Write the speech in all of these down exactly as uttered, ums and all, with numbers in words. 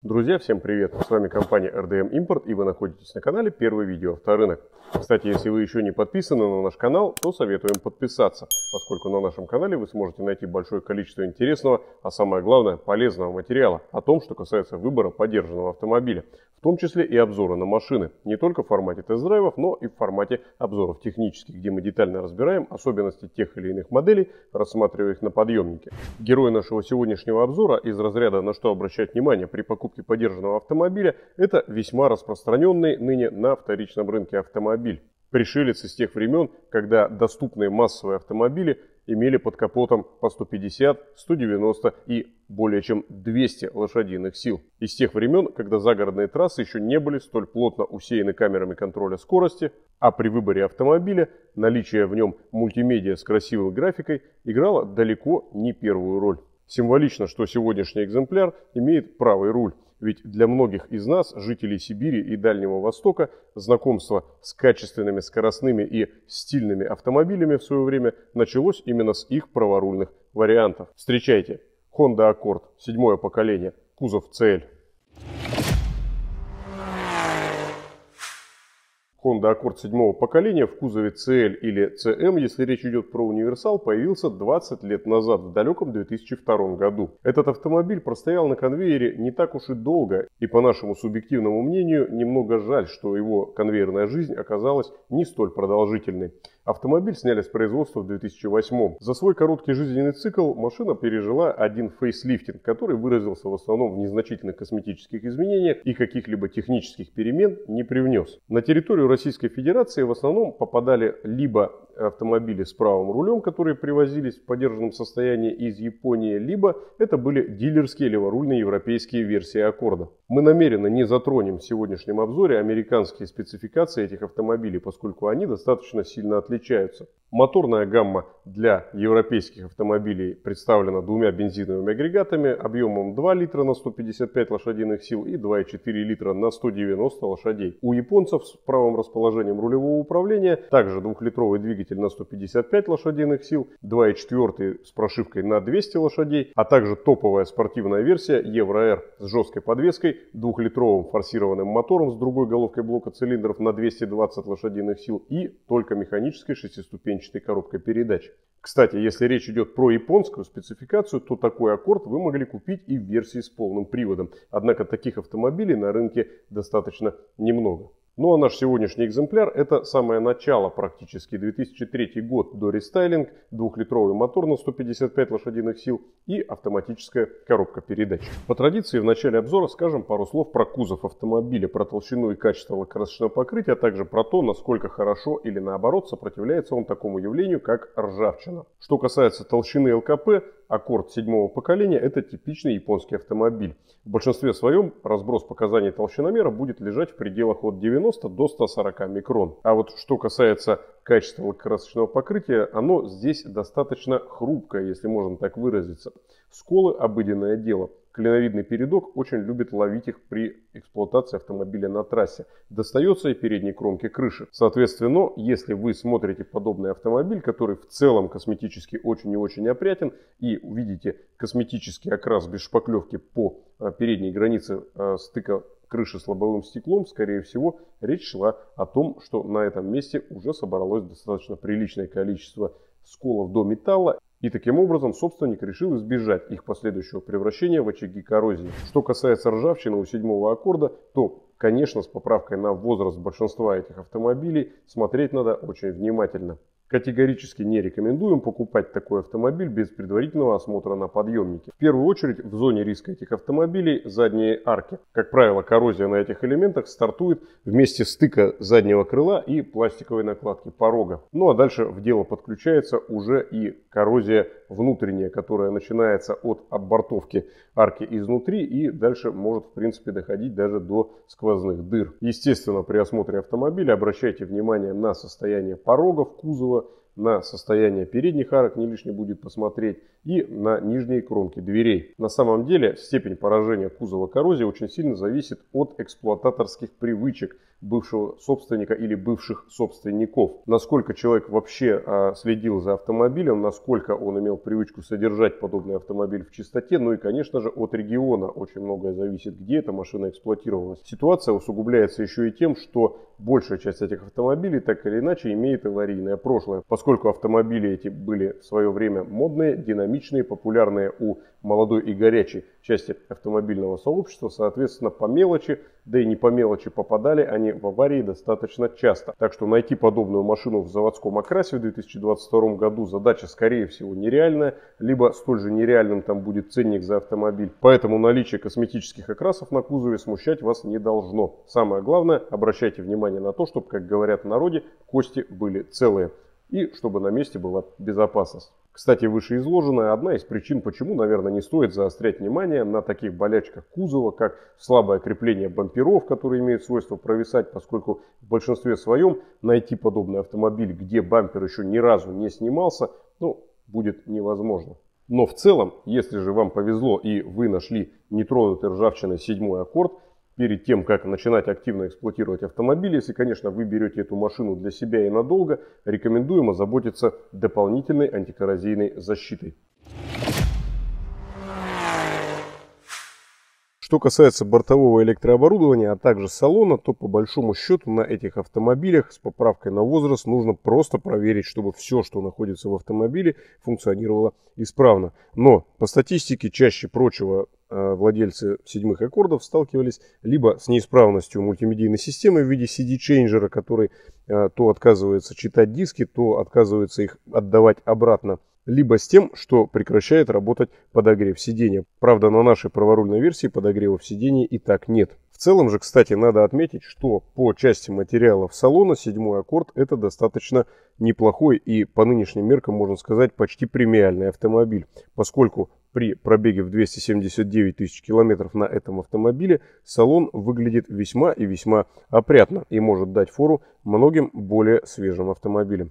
Друзья, всем привет! С вами компания эр дэ эм Import, и вы находитесь на канале Первый видео авторынок. Кстати, если вы еще не подписаны на наш канал, то советуем подписаться, поскольку на нашем канале вы сможете найти большое количество интересного, а самое главное полезного материала о том, что касается выбора подержанного автомобиля, в том числе и обзоры на машины, не только в формате тест-драйвов, но и в формате обзоров технических, где мы детально разбираем особенности тех или иных моделей, рассматривая их на подъемнике. Герой нашего сегодняшнего обзора из разряда «На что обращать внимание при покупке подержанного автомобиля» — это весьма распространенный ныне на вторичном рынке автомобиль. Пришелец из тех времен, когда доступные массовые автомобили имели под капотом по сто пятьдесят, сто девяносто и более чем двести лошадиных сил. Из тех времен, когда загородные трассы еще не были столь плотно усеяны камерами контроля скорости, а при выборе автомобиля наличие в нем мультимедиа с красивой графикой играло далеко не первую роль. Символично, что сегодняшний экземпляр имеет правый руль. Ведь для многих из нас, жителей Сибири и Дальнего Востока, знакомство с качественными, скоростными и стильными автомобилями в свое время началось именно с их праворульных вариантов. Встречайте, Honda Accord, седьмое поколение, кузов си эл. Honda Accord седьмого поколения в кузове си эл или си эм, если речь идет про универсал, появился двадцать лет назад, в далеком две тысячи втором году. Этот автомобиль простоял на конвейере не так уж и долго, и по нашему субъективному мнению, немного жаль, что его конвейерная жизнь оказалась не столь продолжительной. Автомобиль сняли с производства в две тысячи восьмом. За свой короткий жизненный цикл машина пережила один фейслифтинг, который выразился в основном в незначительных косметических изменениях и каких-либо технических перемен не привнес. На территорию Российской Федерации в основном попадали либо автомобили с правым рулем, которые привозились в подержанном состоянии из Японии, либо это были дилерские леворульные европейские версии Аккорда. Мы намеренно не затронем в сегодняшнем обзоре американские спецификации этих автомобилей, поскольку они достаточно сильно отличаются. Моторная гамма для европейских автомобилей представлена двумя бензиновыми агрегатами объемом два литра на сто пятьдесят пять лошадиных сил и два и четыре литра на сто девяносто лошадей. У японцев с правым расположением рулевого управления также двухлитровый двигатель на сто пятьдесят пять лошадиных сил, два и четыре с прошивкой на двести лошадей, а также топовая спортивная версия Евро-Р с жесткой подвеской, двухлитровым форсированным мотором с другой головкой блока цилиндров на двести двадцать лошадиных сил и только механической шестиступенчатой коробкой передач. Кстати, если речь идет про японскую спецификацию, то такой Accord вы могли купить и в версии с полным приводом. Однако таких автомобилей на рынке достаточно немного. Ну а наш сегодняшний экземпляр — это самое начало, практически две тысячи третий год, до рестайлинг, двухлитровый мотор на сто пятьдесят пять лошадиных сил и автоматическая коробка передач. По традиции в начале обзора скажем пару слов про кузов автомобиля, про толщину и качество лакокрасочного покрытия, а также про то, насколько хорошо или наоборот сопротивляется он такому явлению, как ржавчина. Что касается толщины эл ка пэ, Accord седьмого поколения — это типичный японский автомобиль. В большинстве своем разброс показаний толщиномера будет лежать в пределах от девяноста до ста сорока микрон. А вот что касается качества лакокрасочного покрытия, оно здесь достаточно хрупкое, если можно так выразиться. Сколы — обыденное дело. Клиновидный передок очень любит ловить их при эксплуатации автомобиля на трассе. Достается и передней кромке крыши. Соответственно, если вы смотрите подобный автомобиль, который в целом косметически очень и очень опрятен, и увидите косметический окрас без шпаклевки по передней границе стыка крыши с лобовым стеклом, скорее всего, речь шла о том, что на этом месте уже собралось достаточно приличное количество сколов до металла. И таким образом собственник решил избежать их последующего превращения в очаги коррозии. Что касается ржавчины у седьмого Аккорда, то, конечно, с поправкой на возраст большинства этих автомобилей смотреть надо очень внимательно. Категорически не рекомендуем покупать такой автомобиль без предварительного осмотра на подъемнике. В первую очередь в зоне риска этих автомобилей задние арки. Как правило, коррозия на этих элементах стартует вместе стыка заднего крыла и пластиковой накладки порога. Ну а дальше в дело подключается уже и коррозия внутренняя, которая начинается от оббортовки арки изнутри и дальше может в принципе доходить даже до сквозных дыр. Естественно, при осмотре автомобиля обращайте внимание на состояние порогов, кузова, на состояние передних арок не лишне будет посмотреть и на нижние кромки дверей. На самом деле степень поражения кузова коррозией очень сильно зависит от эксплуататорских привычек бывшего собственника или бывших собственников. Насколько человек вообще а, следил за автомобилем, насколько он имел привычку содержать подобный автомобиль в чистоте, ну и, конечно же, от региона очень многое зависит, где эта машина эксплуатировалась. Ситуация усугубляется еще и тем, что большая часть этих автомобилей так или иначе имеет аварийное прошлое, поскольку автомобили эти были в свое время модные, динамичные, популярные у молодой и горячей части автомобильного сообщества, соответственно, по мелочи, да и не по мелочи попадали они в аварии достаточно часто. Так что найти подобную машину в заводском окрасе в две тысячи двадцать втором году задача, скорее всего, нереальная, либо столь же нереальным там будет ценник за автомобиль. Поэтому наличие косметических окрасов на кузове смущать вас не должно. Самое главное, обращайте внимание на то, чтобы, как говорят в народе, кости были целые и чтобы на месте была безопасность. Кстати, вышеизложенная одна из причин, почему, наверное, не стоит заострять внимание на таких болячках кузова, как слабое крепление бамперов, которые имеют свойство провисать, поскольку в большинстве своем найти подобный автомобиль, где бампер еще ни разу не снимался, ну, будет невозможно. Но в целом, если же вам повезло и вы нашли нетронутый ржавчиной седьмой аккорд, перед тем, как начинать активно эксплуатировать автомобиль, если, конечно, вы берете эту машину для себя и надолго, рекомендуем озаботиться дополнительной антикоррозийной защитой. Что касается бортового электрооборудования, а также салона, то по большому счету на этих автомобилях с поправкой на возраст нужно просто проверить, чтобы все, что находится в автомобиле, функционировало исправно. Но по статистике чаще прочего владельцы седьмых аккордов сталкивались либо с неисправностью мультимедийной системы в виде си ди-чейнджера, который то отказывается читать диски, то отказывается их отдавать обратно, либо с тем, что прекращает работать подогрев сидения. Правда, на нашей праворульной версии подогрева сидений и так нет. В целом же, кстати, надо отметить, что по части материалов салона седьмой аккорд это достаточно неплохой и по нынешним меркам, можно сказать, почти премиальный автомобиль, поскольку при пробеге в двести семьдесят девять тысяч километров на этом автомобиле салон выглядит весьма и весьма опрятно и может дать фору многим более свежим автомобилям.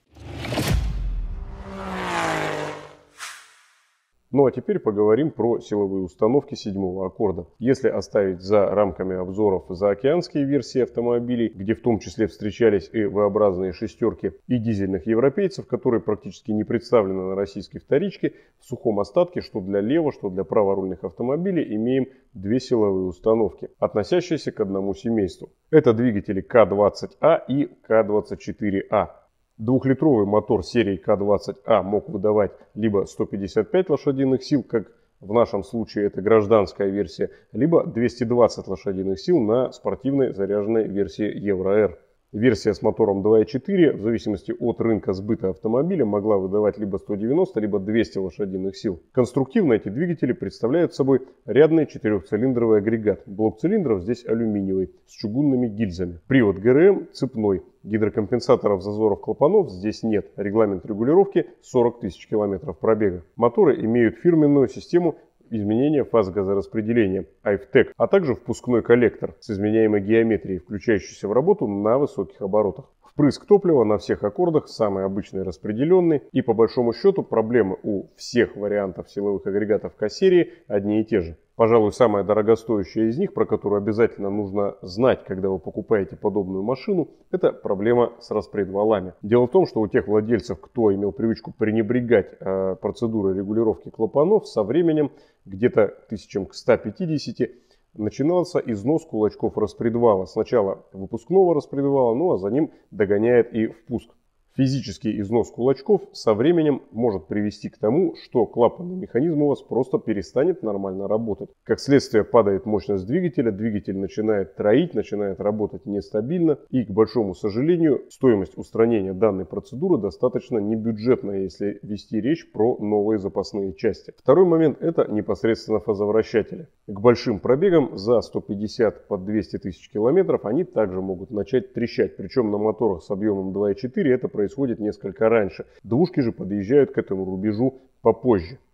Ну а теперь поговорим про силовые установки седьмого аккорда. Если оставить за рамками обзоров заокеанские версии автомобилей, где в том числе встречались и V-образные шестерки, и дизельных европейцев, которые практически не представлены на российской вторичке, в сухом остатке, что для лево, что для праворульных автомобилей, имеем две силовые установки, относящиеся к одному семейству. Это двигатели К двадцать А и К двадцать четыре А. Двухлитровый мотор серии К двадцать А мог выдавать либо сто пятьдесят пять лошадиных сил, как в нашем случае это гражданская версия, либо двести двадцать лошадиных сил на спортивной заряженной версии Евро-Р. Версия с мотором два и четыре, в зависимости от рынка сбыта автомобиля, могла выдавать либо сто девяносто, либо двести лошадиных сил. Конструктивно эти двигатели представляют собой рядный четырехцилиндровый агрегат. Блок цилиндров здесь алюминиевый, с чугунными гильзами. Привод ГРМ цепной. Гидрокомпенсаторов зазоров клапанов здесь нет. Регламент регулировки сорок тысяч километров пробега. Моторы имеют фирменную систему изменения фаз газораспределения ай эф тек, а также впускной коллектор с изменяемой геометрией, включающийся в работу на высоких оборотах. Впрыск топлива на всех аккордах самый обычный распределенный, и по большому счету проблемы у всех вариантов силовых агрегатов К-серии одни и те же. Пожалуй, самая дорогостоящая из них, про которую обязательно нужно знать, когда вы покупаете подобную машину, это проблема с распредвалами. Дело в том, что у тех владельцев, кто имел привычку пренебрегать э, процедурой регулировки клапанов, со временем, где-то к тысячам к ста пятидесяти, начинался износ кулачков распредвала. Сначала выпускного распредвала, ну а за ним догоняет и впуск. Физический износ кулачков со временем может привести к тому, что клапанный механизм у вас просто перестанет нормально работать. Как следствие падает мощность двигателя, двигатель начинает троить, начинает работать нестабильно. И, к большому сожалению, стоимость устранения данной процедуры достаточно небюджетная, если вести речь про новые запасные части. Второй момент – это непосредственно фазовращатели. К большим пробегам за сто пятьдесят под двести тысяч километров они также могут начать трещать. Причем на моторах с объемом два и четыре это происходит несколько раньше. Двушки же подъезжают к этому рубежу попозже.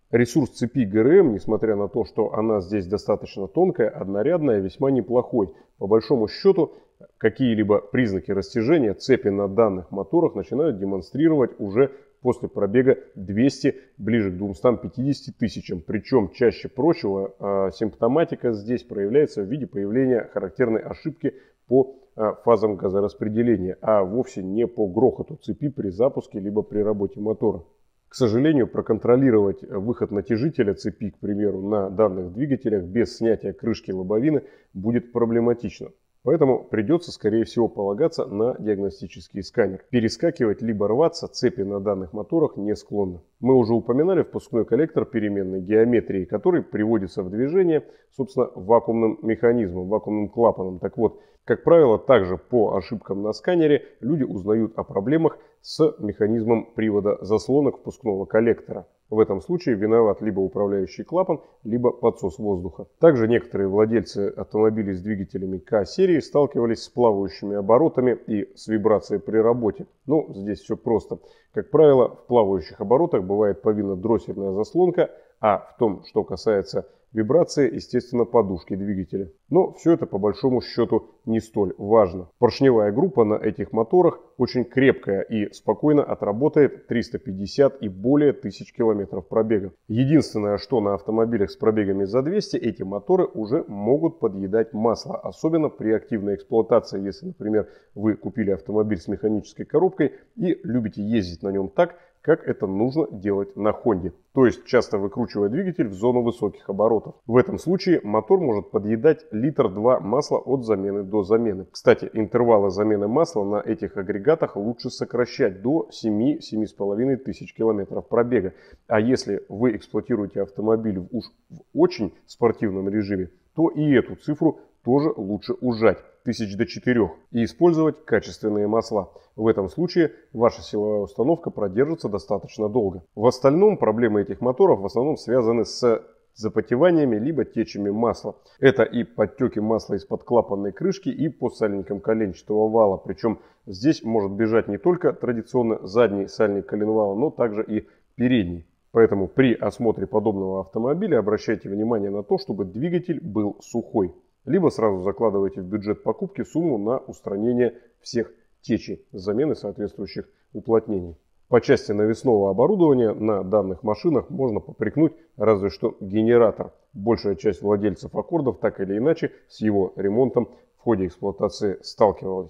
Ресурс цепи ГРМ, несмотря на то, что она здесь достаточно тонкая, однорядная, весьма неплохой. По большому счету, какие-либо признаки растяжения цепи на данных моторах начинают демонстрировать уже после пробега двухсот, ближе к двумстам пятидесяти тысячам. Причем чаще прочего э, симптоматика здесь проявляется в виде появления характерной ошибки по э, фазам газораспределения, а вовсе не по грохоту цепи при запуске либо при работе мотора. К сожалению, проконтролировать выход натяжителя цепи, к примеру, на данных двигателях без снятия крышки лобовины будет проблематично. Поэтому придется, скорее всего, полагаться на диагностический сканер. Перескакивать либо рваться цепи на данных моторах не склонны. Мы уже упоминали впускной коллектор переменной геометрии, который приводится в движение, собственно, вакуумным механизмом, вакуумным клапаном. Так вот, как правило, также по ошибкам на сканере люди узнают о проблемах с механизмом привода заслонок впускного коллектора. В этом случае виноват либо управляющий клапан, либо подсос воздуха. Также некоторые владельцы автомобилей с двигателями К-серии сталкивались с плавающими оборотами и с вибрацией при работе. Ну, здесь все просто. Как правило, в плавающих оборотах бывает повинно-дроссельная заслонка, а в том, что касается вибрации, естественно, подушки двигателя. Но все это по большому счету не столь важно. Поршневая группа на этих моторах очень крепкая и спокойно отработает триста пятьдесят и более тысяч километров пробега. Единственное, что на автомобилях с пробегами за двести эти моторы уже могут подъедать масло. Особенно при активной эксплуатации, если, например, вы купили автомобиль с механической коробкой и любите ездить на нем так, как это нужно делать на Хонде. То есть часто выкручивая двигатель в зону высоких оборотов. В этом случае мотор может подъедать литр-два масла от замены до замены. Кстати, интервалы замены масла на этих агрегатах лучше сокращать до семи-семи с половиной тысяч километров пробега. А если вы эксплуатируете автомобиль в уж в очень спортивном режиме, то и эту цифру тоже лучше ужать, тысяч до четырех, и использовать качественные масла. В этом случае ваша силовая установка продержится достаточно долго. В остальном проблемы этих моторов в основном связаны с запотеваниями либо течами масла. Это и подтеки масла из-под клапанной крышки, и по сальникам коленчатого вала. Причем здесь может бежать не только традиционно задний сальник коленвала, но также и передний. Поэтому при осмотре подобного автомобиля обращайте внимание на то, чтобы двигатель был сухой. Либо сразу закладывайте в бюджет покупки сумму на устранение всех течей с замены соответствующих уплотнений. По части навесного оборудования на данных машинах можно попрекнуть разве что генератор. Большая часть владельцев аккордов так или иначе с его ремонтом в ходе эксплуатации сталкивалась.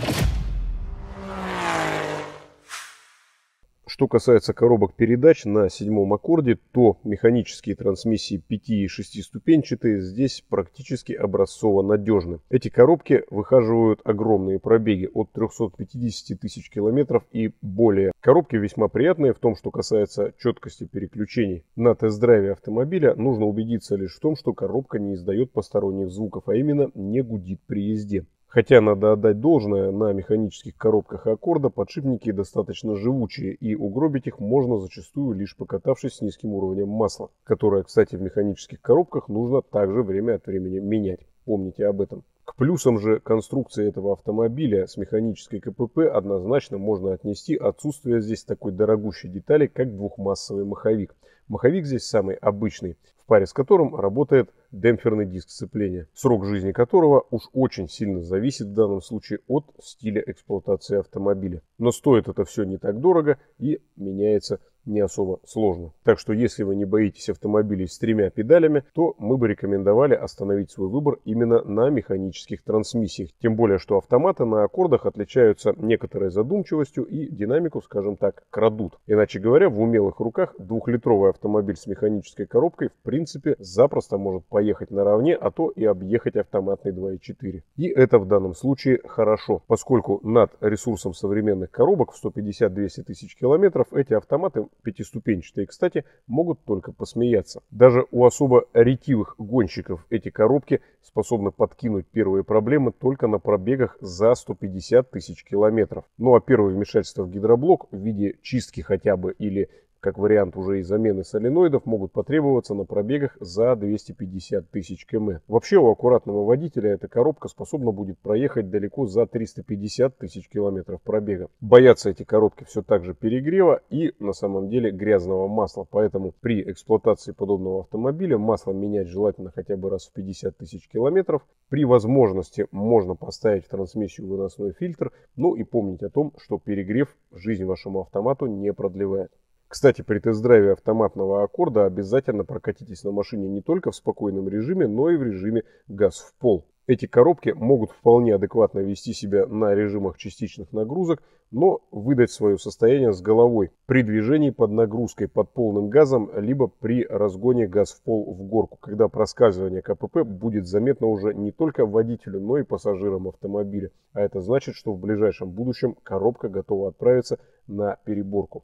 Что касается коробок передач на седьмом аккорде, то механические трансмиссии пяти- и шестиступенчатые здесь практически образцово надежны. Эти коробки выхаживают огромные пробеги от трёхсот пятидесяти тысяч километров и более. Коробки весьма приятные в том, что касается четкости переключений. На тест-драйве автомобиля нужно убедиться лишь в том, что коробка не издает посторонних звуков, а именно не гудит при езде. Хотя надо отдать должное, на механических коробках аккорда подшипники достаточно живучие, и угробить их можно зачастую лишь покатавшись с низким уровнем масла, которое, кстати, в механических коробках нужно также время от времени менять. Помните об этом. К плюсам же конструкции этого автомобиля с механической КПП однозначно можно отнести отсутствие здесь такой дорогущей детали, как двухмассовый маховик. Маховик здесь самый обычный, в паре с которым работает демпферный диск сцепления, срок жизни которого уж очень сильно зависит в данном случае от стиля эксплуатации автомобиля. Но стоит это все не так дорого и меняется не особо сложно. Так что если вы не боитесь автомобилей с тремя педалями, то мы бы рекомендовали остановить свой выбор именно на механических трансмиссиях. Тем более, что автоматы на аккордах отличаются некоторой задумчивостью и динамику, скажем так, крадут. Иначе говоря, в умелых руках двухлитровый автомобиль с механической коробкой в принципе запросто может поехать наравне, а то и объехать автоматный два и четыре. И это в данном случае хорошо, поскольку над ресурсом современных коробок в сто пятьдесят - двести тысяч километров эти автоматы пятиступенчатые, кстати, могут только посмеяться. Даже у особо ретивых гонщиков эти коробки способны подкинуть первые проблемы только на пробегах за сто пятьдесят тысяч километров. Ну а первое вмешательство в гидроблок в виде чистки хотя бы или как вариант уже и замены соленоидов, могут потребоваться на пробегах за двести пятьдесят тысяч километров. Вообще у аккуратного водителя эта коробка способна будет проехать далеко за триста пятьдесят тысяч километров пробега. Боятся эти коробки все так же перегрева и на самом деле грязного масла, поэтому при эксплуатации подобного автомобиля масло менять желательно хотя бы раз в пятьдесят тысяч километров. При возможности можно поставить в трансмиссию выносной фильтр, ну и помнить о том, что перегрев жизнь вашему автомату не продлевает. Кстати, при тест-драйве автоматного Аккорда обязательно прокатитесь на машине не только в спокойном режиме, но и в режиме газ в пол. Эти коробки могут вполне адекватно вести себя на режимах частичных нагрузок, но выдать свое состояние с головой при движении под нагрузкой под полным газом, либо при разгоне газ в пол в горку, когда проскальзывание КПП будет заметно уже не только водителю, но и пассажирам автомобиля. А это значит, что в ближайшем будущем коробка готова отправиться на переборку.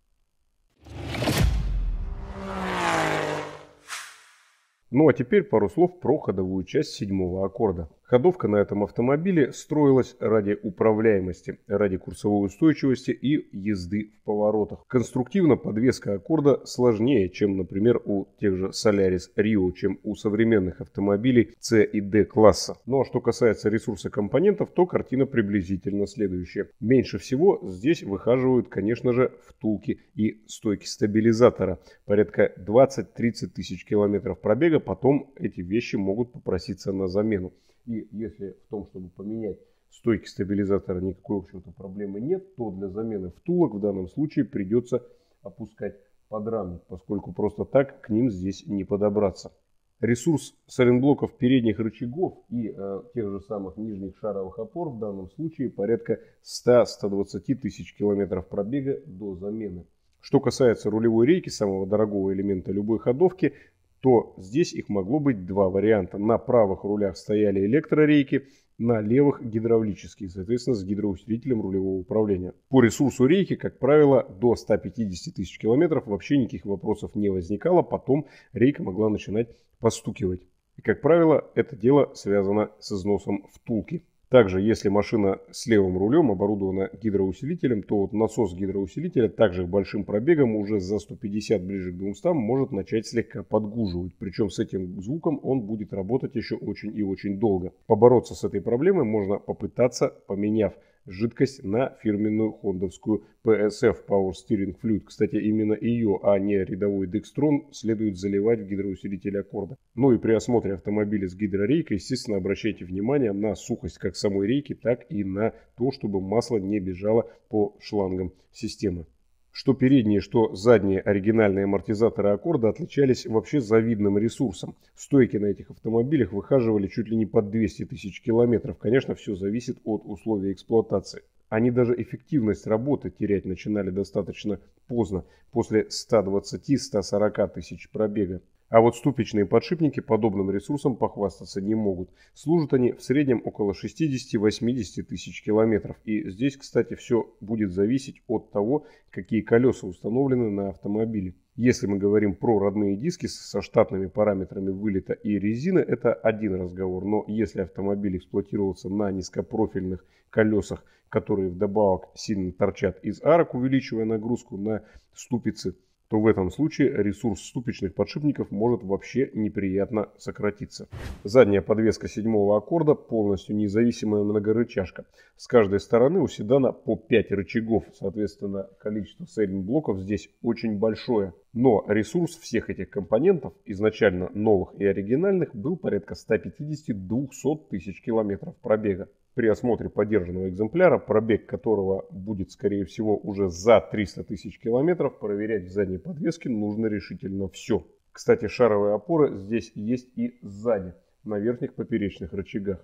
Ну а теперь пару слов про ходовую часть седьмого Аккорда. Ходовка на этом автомобиле строилась ради управляемости, ради курсовой устойчивости и езды в поворотах. Конструктивно подвеска Аккорда сложнее, чем, например, у тех же Solaris Rio, чем у современных автомобилей C и D класса. Ну а что касается ресурса компонентов, то картина приблизительно следующая. Меньше всего здесь выхаживают, конечно же, втулки и стойки стабилизатора. Порядка двадцать-тридцать тысяч километров пробега, потом эти вещи могут попроситься на замену. И если в том, чтобы поменять стойки стабилизатора, никакой, в общем-то, проблемы нет, то для замены втулок в данном случае придется опускать подрамник, поскольку просто так к ним здесь не подобраться. Ресурс сайлентблоков передних рычагов и э, тех же самых нижних шаровых опор в данном случае порядка ста-ста двадцати тысяч километров пробега до замены. Что касается рулевой рейки, самого дорогого элемента любой ходовки, то здесь их могло быть два варианта. На правых рулях стояли электрорейки, на левых гидравлические, соответственно, с гидроусилителем рулевого управления. По ресурсу рейки, как правило, до ста пятидесяти тысяч километров вообще никаких вопросов не возникало. Потом рейка могла начинать постукивать. И, как правило, это дело связано с износом втулки. Также, если машина с левым рулем оборудована гидроусилителем, то вот насос гидроусилителя также большим пробегом уже за сто пятьдесят, ближе к двумстам, может начать слегка подгуживать. Причем с этим звуком он будет работать еще очень и очень долго. Побороться с этой проблемой можно попытаться, поменяв жидкость на фирменную хондовскую пи эс эф Power Steering Fluid. Кстати, именно ее, а не рядовой Dextron, следует заливать в гидроусилитель Аккорда. Ну и при осмотре автомобиля с гидрорейкой, естественно, обращайте внимание на сухость как самой рейки, так и на то, чтобы масло не бежало по шлангам системы. Что передние, что задние оригинальные амортизаторы Аккорда отличались вообще завидным ресурсом. Стойки на этих автомобилях выхаживали чуть ли не под двести тысяч километров. Конечно, все зависит от условий эксплуатации. Они даже эффективность работы терять начинали достаточно поздно, после ста двадцати — ста сорока тысяч пробега. А вот ступичные подшипники подобным ресурсом похвастаться не могут. Служат они в среднем около шестидесяти-восьмидесяти тысяч километров. И здесь, кстати, все будет зависеть от того, какие колеса установлены на автомобиле. Если мы говорим про родные диски со штатными параметрами вылета и резины, это один разговор. Но если автомобиль эксплуатировался на низкопрофильных колесах, которые вдобавок сильно торчат из арок, увеличивая нагрузку на ступицы, то в этом случае ресурс ступичных подшипников может вообще неприятно сократиться. Задняя подвеска седьмого Аккорда полностью независимая многорычажка. С каждой стороны у седана по пять рычагов, соответственно, количество сайлентблоков здесь очень большое. Но ресурс всех этих компонентов, изначально новых и оригинальных, был порядка ста пятидесяти — двухсот тысяч километров пробега. При осмотре подержанного экземпляра, пробег которого будет, скорее всего, уже за триста тысяч километров, проверять в задней подвеске нужно решительно все. Кстати, шаровые опоры здесь есть и сзади, на верхних поперечных рычагах.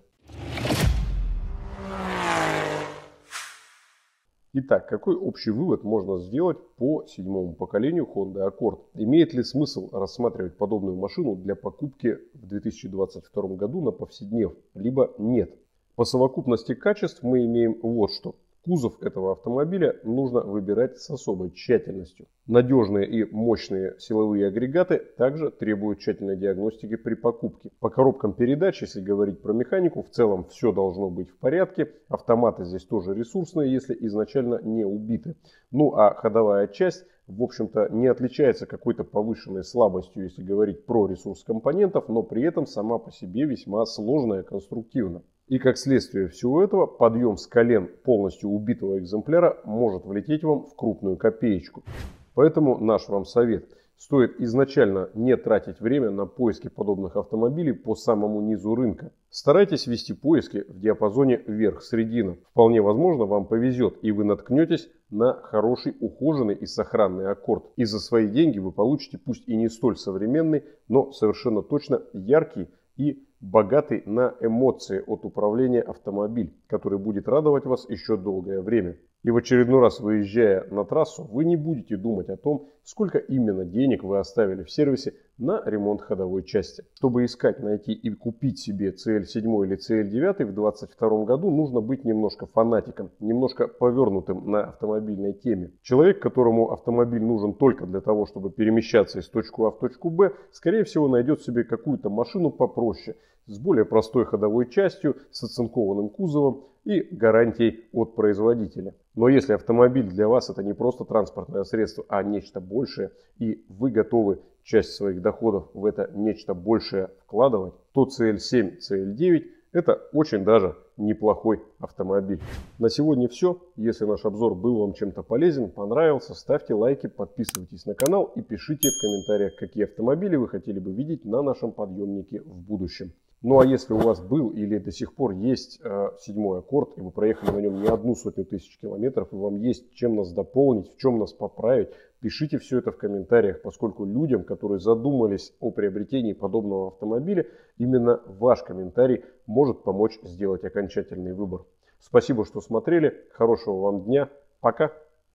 Итак, какой общий вывод можно сделать по седьмому поколению Honda Accord? Имеет ли смысл рассматривать подобную машину для покупки в две тысячи двадцать втором году на повседнев, либо нет? По совокупности качеств мы имеем вот что. Кузов этого автомобиля нужно выбирать с особой тщательностью. Надежные и мощные силовые агрегаты также требуют тщательной диагностики при покупке. По коробкам передач, если говорить про механику, в целом все должно быть в порядке. Автоматы здесь тоже ресурсные, если изначально не убиты. Ну а ходовая часть в общем-то, не отличается какой-то повышенной слабостью, если говорить про ресурс компонентов, но при этом сама по себе весьма сложная конструктивно. И как следствие всего этого, подъем с колен полностью убитого экземпляра может влететь вам в крупную копеечку. Поэтому наш вам совет. Стоит изначально не тратить время на поиски подобных автомобилей по самому низу рынка. Старайтесь вести поиски в диапазоне вверх-средина. Вполне возможно, вам повезет, и вы наткнетесь на хороший, ухоженный и сохранный аккорд. И за свои деньги вы получите пусть и не столь современный, но совершенно точно яркий и богатый на эмоции от управления автомобиль, который будет радовать вас еще долгое время. И в очередной раз, выезжая на трассу, вы не будете думать о том, сколько именно денег вы оставили в сервисе на ремонт ходовой части. Чтобы искать, найти и купить себе си эл семь или си эл девять в две тысячи двадцать втором году, нужно быть немножко фанатиком, немножко повернутым на автомобильной теме. Человек, которому автомобиль нужен только для того, чтобы перемещаться из точки А в точку Б, скорее всего найдет себе какую-то машину попроще, с более простой ходовой частью, с оцинкованным кузовом и гарантией от производителя. Но если автомобиль для вас это не просто транспортное средство, а нечто большее, и вы готовы часть своих доходов в это нечто большее вкладывать, то си эл семь, си эл девять это очень даже неплохой автомобиль. На сегодня все. Если наш обзор был вам чем-то полезен, понравился, ставьте лайки, подписывайтесь на канал и пишите в комментариях, какие автомобили вы хотели бы видеть на нашем подъемнике в будущем. Ну а если у вас был или до сих пор есть э, седьмой аккорд, и вы проехали на нем не одну сотню тысяч километров, и вам есть чем нас дополнить, в чем нас поправить, пишите все это в комментариях, поскольку людям, которые задумались о приобретении подобного автомобиля, именно ваш комментарий может помочь сделать окончательный выбор. Спасибо, что смотрели, хорошего вам дня, пока!